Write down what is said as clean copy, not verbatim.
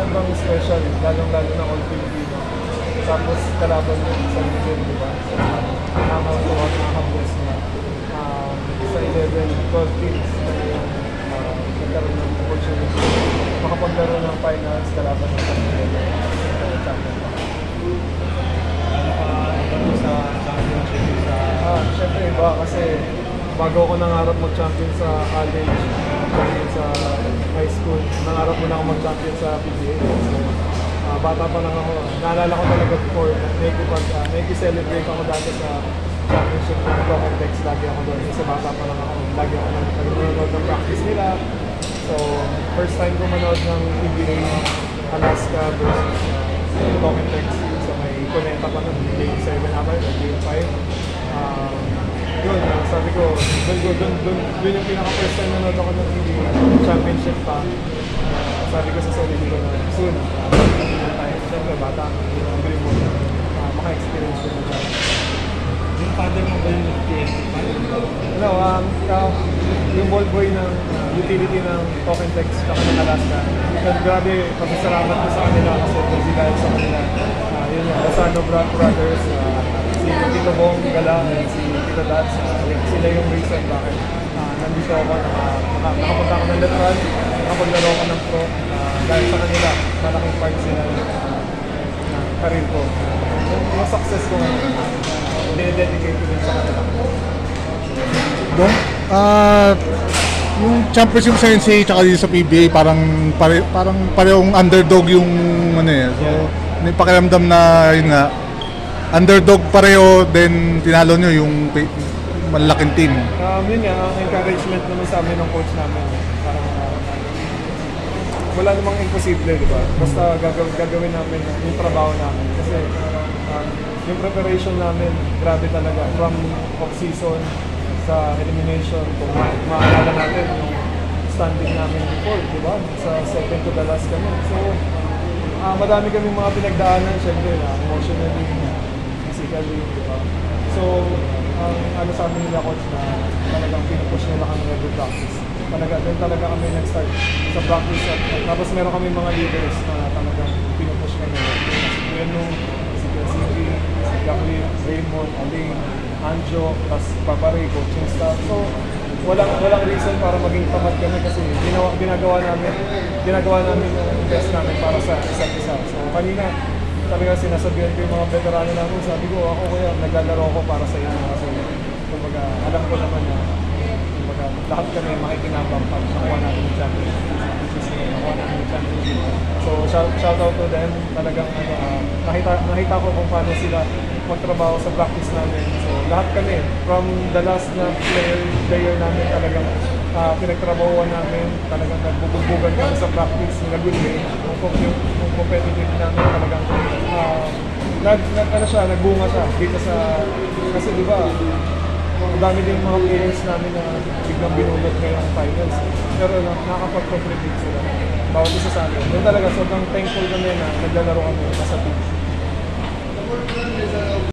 sobrang special, lalong-lalo na all Filipino. Tapos kalaban mo sa level, di ba? So, nakakatuwa, nakakabless na. Sa 11, 12 teams na yung nagkaroon ng opportunity. Makapaglaro ng finals, kalaban ng champion. Sa championship sa Siyempre iba kasi bago ako nangarap mag-champion sa college, mag-champion sa high school, nangarap mo na ako mag-champion sa PBA. So, bata pa lang ako, naalala ko talaga before, nag-celebrate ako dati sa championship ng Broken Text, lagi ako doon. Kasi bata pa lang ako, lagi ako nanonood ng practice nila. So, first time ko manood ng PBA, Alaska versus Broken Text. So, may Cuneta pa nun, Game 7 ata, Game 5. Yun, sabi ko, doon yung pinaka-first time nanood ako ng PBA championship pa. Sabi ko sa sarili ko na soon, tayo. Siyempre, bata, agree mo, maka-experience ko na dyan. yung father mo ba yung PSP? Ano, yung ball boy ng utility ng Token Text tsaka ng Alaska. Grabe, pasasalamat ko sa kanila kasi dahil sa kanila. Yun yung Lozano Brothers, si Tito Bong Gala, si Tito Dats, sila yung reason bakit nandito ako, nakapunta ako ng Letran, nakapaglaro ako ng pro. Dahil sa kanila, malaking part sila ng career ko. Yung success ko ngayon, dinededicate ko din sa kanila. Dong, yung championship sa NCAA tsaka dito sa PBA parang parehong underdog yung ano eh. So, may pakiramdam na yun nga, underdog pareho, then tinalo nyo yung malaking team. Yun nga, ang encouragement naman sa amin ng coach namin. Parang wala namang imposible, di ba? Basta gagawin namin yung trabaho namin. Kasi yung preparation namin, grabe talaga. From off-season sa elimination, kung maalala natin yung standing namin before, di ba? Sa second to the last kami. So, madami kami mga pinagdaanan, syempre, emotionally, physically, di ba? So, ano sa amin nila coach na talagang pinupush nila kami every practice. Doon talaga kami nag-start sa practice. Tapos meron kami mga leaders na talagang pinupush kami. Si Kueno, si Silvi, si Jacqueline, Raymond, Aling, Anjo, tapos Papare, coaching staff. So, walang reason para maging tamad kami kasi ginagawa namin yung best namin para sa isa't isa. So, kanina, talaga sinasabihan ko yung mga veterano namin, sabi ko, ako kuya, naglalaro ko para sa inyo kasi kumbaga, alam ko naman na kumbaga, lahat kami makikinabang pag nakuha natin yung championship. Nakuha natin yung championship. So, shout out to them. Talagang nakita ko kung paano sila magtrabaho sa practice namin. So, lahat kami, from the last na player namin talagang pinagtrabahuan namin, talagang nagbubugan kami sa practice in a good way. Yung competitive namin talagang nagbunga siya dito sa, kasi di ba, ang dami din mga players namin na biglang binulot ngayong finals. Pero nakakapag-contribute sila. Bawat isa sa amin. Doon talaga, sobrang thankful kami na naglalaro kami sa pitch.